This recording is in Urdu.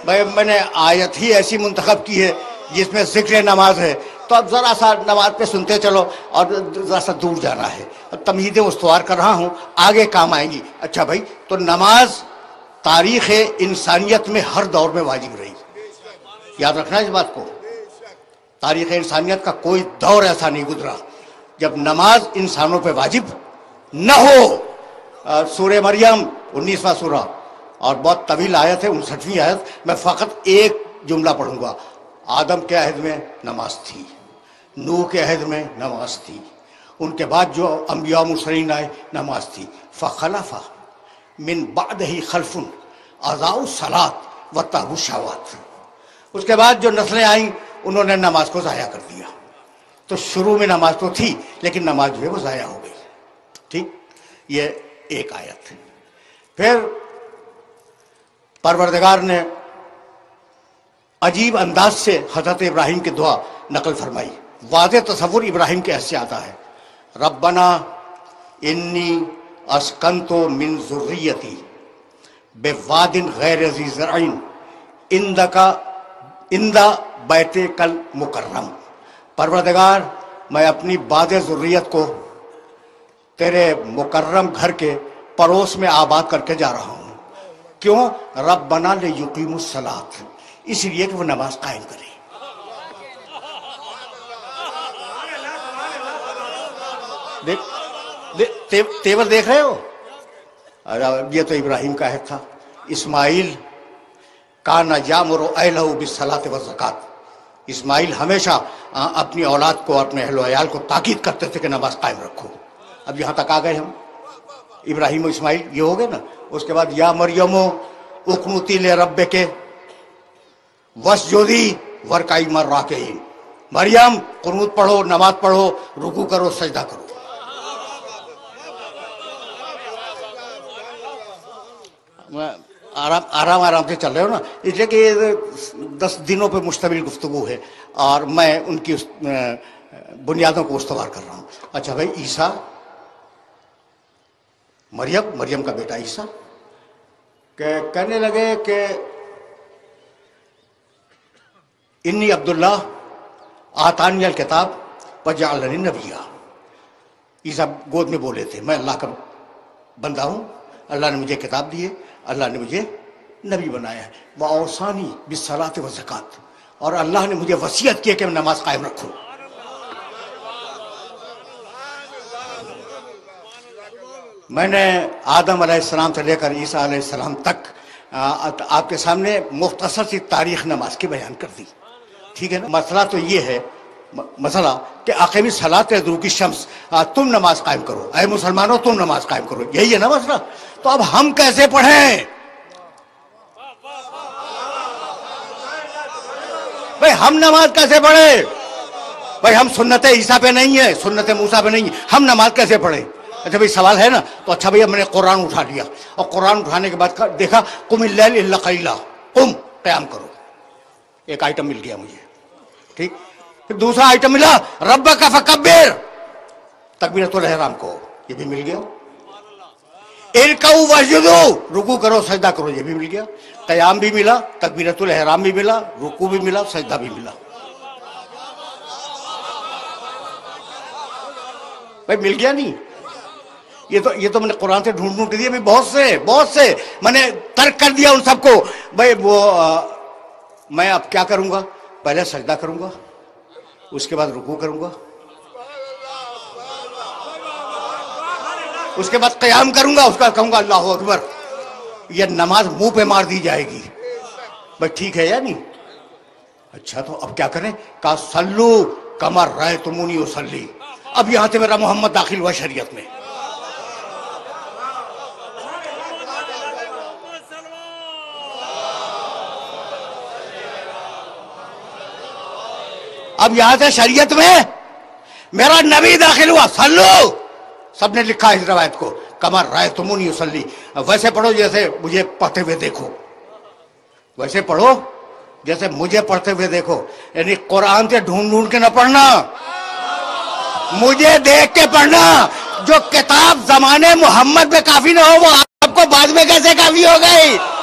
بھائی میں نے آیت ہی ایسی منتخب کی ہے جس میں ذکر نماز ہے، تو اب ذرا سا نماز پہ سنتے چلو اور ذرا سا دور جانا ہے، تمہیدیں استوار کر رہا ہوں، آگے کام آئیں گی۔ اچھا بھائی، تو نماز تاریخ انسانیت میں ہر دور میں واجب رہی، یاد رکھنا اس بات کو، تاریخ انسانیت کا کوئی دور ایسا نہیں گزرا جب نماز انسانوں پہ واجب نہ ہو۔ سورہ مریم 19واں سورہ اور بہت طویل آیت ہے، 59ویں آیت، میں فقط ایک جملہ پڑھوں گا۔ آدم کے عہد میں نماز تھی، نوح کے عہد میں نماز تھی، ان کے بعد جو انبیاء مرسلین آئے نماز تھی۔ فخلف من بعدہ خلف اضاعوا الصلاۃ واتبعوا الشہوات، اس کے بعد جو نسلیں آئیں انہوں نے نماز کو ضائع کر دیا۔ تو شروع میں نماز تو تھی لیکن نماز جو ہے وہ ضائع ہو گئی۔ ٹھیک، یہ ایک آیت ہے۔ پھر پروردگار نے عجیب انداز سے حضرت ابراہیم کی دعا نقل فرمائی، واضح تصور ابراہیم کے ایسے آتا ہے، ربنا انی اسکنت من ذریتی بواد غیر ذی زرع عند بیتک المکرم، پروردگار میں اپنی باد ذریت کو تیرے مکرم گھر کے پڑوس میں آباد کر کے جا رہا ہوں۔ کیوں؟ ربنا لیقیموا الصلاۃ، اس لیے کہ وہ نماز قائم کرے۔ تیور دیکھ رہے ہو؟ یہ تو ابراہیم کا عہد تھا۔ اسماعیل کان یامر اہلہ بالصلاۃ والزکوٰۃ، اسماعیل ہمیشہ اپنی اولاد کو، اپنے اہل و عیال کو تاکید کرتے تھے کہ نماز قائم رکھو۔ اب یہاں تک آ گئے ہم، ابراہیم و اسماعیل یہ ہو گئے نا۔ اس کے بعد یا مریم اقنتی لربک واسجدی وارکعی مع الراکعین، مریم قنوت پڑھو، نماز پڑھو، رکوع کرو، سجدہ کرو۔ آرام سے چل رہے ہو نا، اس لیے کہ 10 دنوں پہ مشتمل گفتگو ہے اور میں ان کی بنیادوں کو استوار کر رہا ہوں۔ اچھا بھائی، عیسیٰ، مریم کا بیٹا عیسیٰ کہنے لگے کہ انی عبداللہ آتانی الکتاب وجعلنی نبیا، عیسیٰ گود میں بولے تھے میں اللہ کا بندہ ہوں، اللہ نے مجھے کتاب دی ہے، اللہ نے مجھے نبی بنایا ہے، وَأَوْصَانِي بِالصَّلَاةِ وَالزَّکَاةِ، اور اللہ نے مجھے وصیت کی کہ میں نماز قائم رکھوں۔ میں نے آدم علیہ السلام سے لے کر عیسیٰ علیہ السلام تک آپ کے سامنے مختصر سی تاریخ نماز کی بیان کر دی، ٹھیک ہے نا۔ مسئلہ تو یہ ہے، مسئلہ کہ اقیم الصلاۃ لدلوک الشمس، تم نماز قائم کرو، اے مسلمانوں تم نماز قائم کرو، یہی ہے نا مسئلہ۔ تو اب ہم کیسے پڑھیں بھائی؟ ہم نماز کیسے پڑھیں بھائی؟ ہم سنت عیسیٰ پہ نہیں ہیں، سنت موسیٰ پہ نہیں ہیں، ہم نماز کیسے پڑھیں؟ اچھا بھائی سوال ہے نا، تو اچھا بھائی میں نے قرآن اٹھا لیا اور قرآن اٹھانے کے بعد دیکھا قم اللیل الا قلیلا، قم، قیام کرو، ایک آئٹم مل گیا مجھے، ٹھیک۔ پھر دوسرا آئٹم ملا ربک فکبر، تکبیرۃ الاحرام کو، یہ بھی مل گیا۔ ارکعوا واسجدوا، رکوع کرو سجدہ کرو، یہ بھی مل گیا۔ قیام بھی ملا، تکبیرۃ الاحرام بھی ملا، رکوع بھی ملا، سجدہ بھی ملا۔ بھائی مل گیا نہیں؟ یہ تو میں نے قرآن سے ڈھونڈ کے دیا بھائی، بہت سے میں نے ترک کر دیا ان سب کو۔ بھائی وہ میں اب کیا کروں گا؟ پہلے سجدہ کروں گا، اس کے بعد رکوع کروں گا، اس کے بعد قیام کروں گا، اس کا کہوں گا اللہ اکبر۔ یہ نماز منہ پہ مار دی جائے گی بھائی، ٹھیک ہے یا نہیں؟ اچھا تو اب کیا کریں؟ کہا صلو کما رأیتمونی اصلی، اب یہاں سے میرا محمد داخل ہوا شریعت میں۔ اب یہاں سے شریعت میں میرا نبی داخل ہوا، صلو، سب نے لکھا اس روایت کو، کما رأیتمونی اصلی، ویسے پڑھو جیسے مجھے پڑھتے ہوئے دیکھو، ویسے پڑھو جیسے مجھے پڑھتے ہوئے دیکھو، یعنی قرآن سے ڈھونڈ کے نہ پڑھنا، مجھے دیکھ کے پڑھنا۔ جو کتاب زمانے محمد میں کافی نہ ہو وہ آپ کو بعد میں کیسے کافی ہو گئی؟